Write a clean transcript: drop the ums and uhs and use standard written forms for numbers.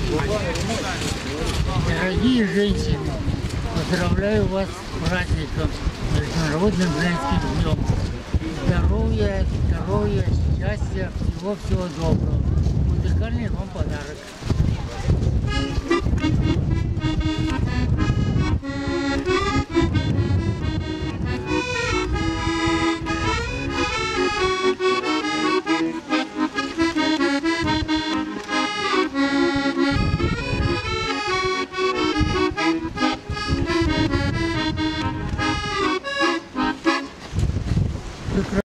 Дорогие женщины, поздравляю вас с праздником, Международным женским днем. Здоровья, здоровья, счастья, всего-всего доброго. Музыкальный вам подарок.